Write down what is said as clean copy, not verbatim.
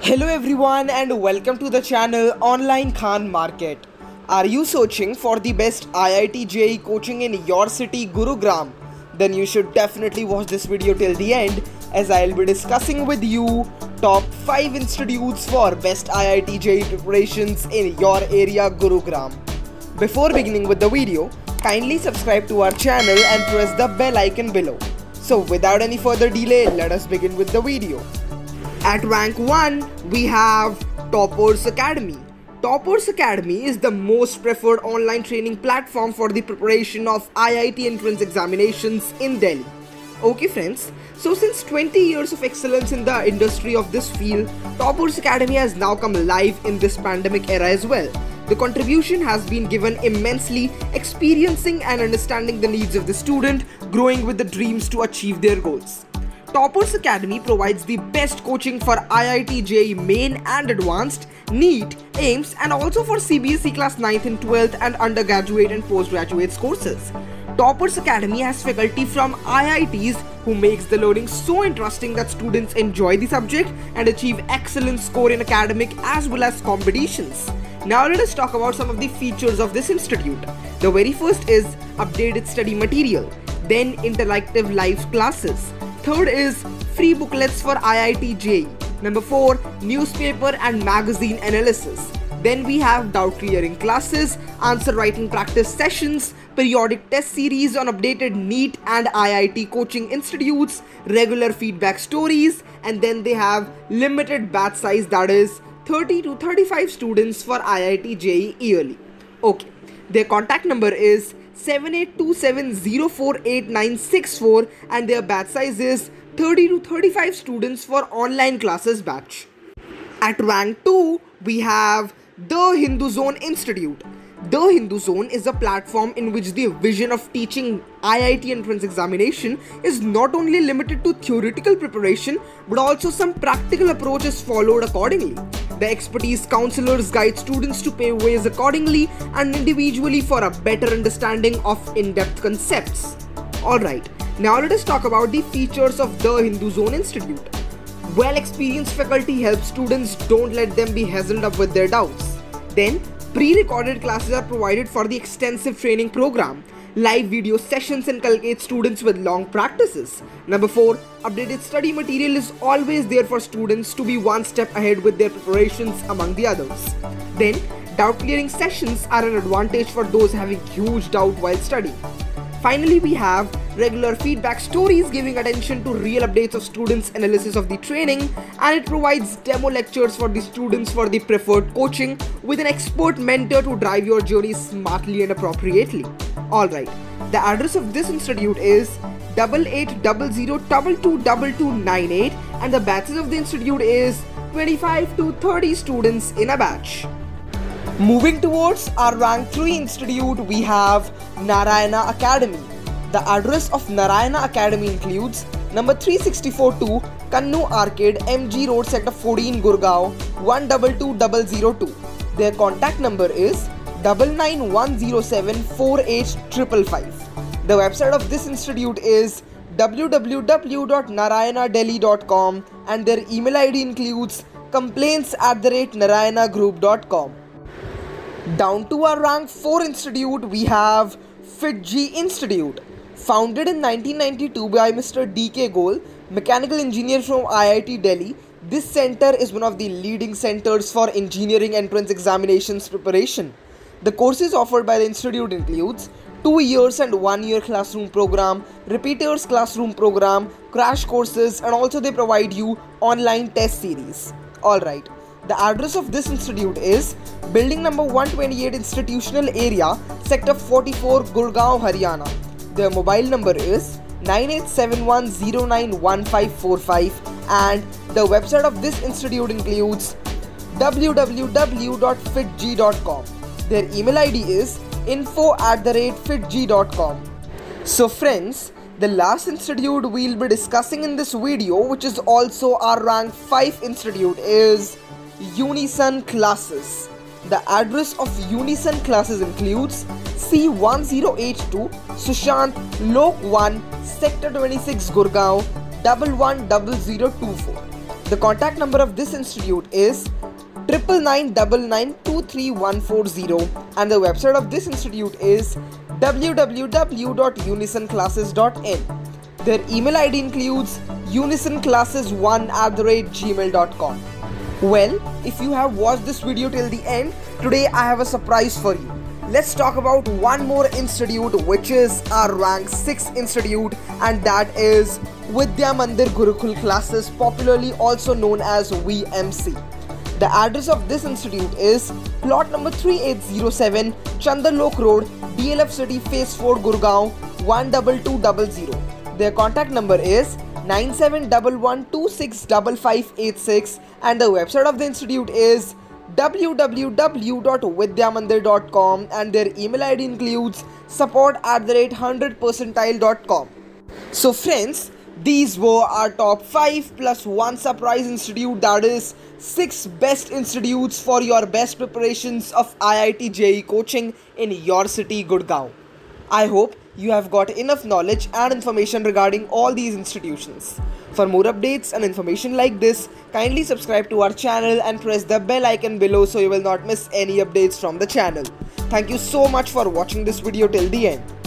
Hello everyone and welcome to the channel Online Khan Market. Are you searching for the best IIT JEE coaching in your city Gurugram? Then you should definitely watch this video till the end as I'll be discussing with you top 5 institutes for best IIT JEE preparations in your area Gurugram. Before beginning with the video, kindly subscribe to our channel and press the bell icon below. So without any further delay, let us begin with the video. At rank 1, we have Toppers Academy. Toppers Academy is the most preferred online training platform for the preparation of IIT entrance examinations in Delhi. Okay friends, so since 20 years of excellence in the industry of this field, Toppers Academy has now come live in this pandemic era as well. The contribution has been given immensely, experiencing and understanding the needs of the student, growing with the dreams to achieve their goals. Toppers Academy provides the best coaching for IIT JEE Main and Advanced, NEET, AIIMS and also for CBSE Class 9th and 12th and undergraduate and postgraduate courses. Toppers Academy has faculty from IITs who makes the learning so interesting that students enjoy the subject and achieve excellent score in academic as well as competitions. Now let us talk about some of the features of this institute. The very first is updated study material, then interactive live classes. Third is free booklets for IIT JEE. Number 4, newspaper and magazine analysis. Then we have doubt clearing classes, answer writing practice sessions, periodic test series on updated NEET and IIT coaching institutes, regular feedback stories, and then they have limited batch size, that is 30 to 35 students for IIT JEE yearly. Okay, their contact number is 7827048964 and their batch size is 30 to 35 students for online classes batch. At rank 2, we have The Hindu Zone Institute. The Hindu Zone is a platform in which the vision of teaching IIT entrance examination is not only limited to theoretical preparation but also some practical approach is followed accordingly. The expertise counselors guide students to pave ways accordingly and individually for a better understanding of in-depth concepts. Alright, now let us talk about the features of the Hindu Zone Institute. Well-experienced faculty help students, don't let them be held up with their doubts. Then, pre-recorded classes are provided for the extensive training program. Live video sessions inculcate students with long practices. Number 4, updated study material is always there for students to be one step ahead with their preparations among the others. Then, doubt clearing sessions are an advantage for those having huge doubt while studying. Finally, we have regular feedback stories giving attention to real updates of students' analysis of the training, and it provides demo lectures for the students for the preferred coaching with an expert mentor to drive your journey smartly and appropriately. Alright, the address of this institute is 8800222298 and the batches of the institute is 25 to 30 students in a batch. Moving towards our rank 3 institute, we have Narayana Academy. The address of Narayana Academy includes number 364-2 Kannu Arcade, MG Road, Sector 14, Gurgaon 122002. Their contact number is 9910748555. The website of this institute is www.narayanadelhi.com and their email ID includes complaints@narayanagroup.com. Down to our rank 4 institute, we have FitJEE Institute. Founded in 1992 by Mr. D.K. Goel, mechanical engineer from IIT Delhi, this center is one of the leading centers for engineering entrance examinations preparation. The courses offered by the institute includes 2 years and 1 year classroom program, repeaters classroom program, crash courses, and also they provide you online test series. Alright. The address of this institute is Building number 128 Institutional Area, Sector 44, Gurgaon, Haryana. Their mobile number is 9871091545 and the website of this institute includes www.fitjee.com. Their email ID is info@fitjee.com. So friends, the last institute we'll be discussing in this video, which is also our rank 5 institute, is Unison Classes. The address of Unison Classes includes C1082 Sushant Lok 1 Sector 26 Gurgaon 110024. The contact number of this institute is 9999923140 and the website of this institute is www.unisonclasses.in. Their email ID includes unisonclasses1@gmail.com. Well, if you have watched this video till the end, today I have a surprise for you. Let's talk about one more institute, which is our rank 6 institute, and that is Vidya Mandir Gurukul Classes, popularly also known as VMC. The address of this institute is plot number 3807 Chandarlok Road, DLF City, Phase 4, Gurgaon 12200. Their contact number is 9711265586 and the website of the institute is www.vidyamandir.com and their email ID includes support@100percentile.com. So friends, these were our top 5 plus 1 surprise institute, that is 6 best institutes for your best preparations of IIT JEE coaching in your city, Gurgaon. I hope you have got enough knowledge and information regarding all these institutions. For more updates and information like this, kindly subscribe to our channel and press the bell icon below so you will not miss any updates from the channel. Thank you so much for watching this video till the end.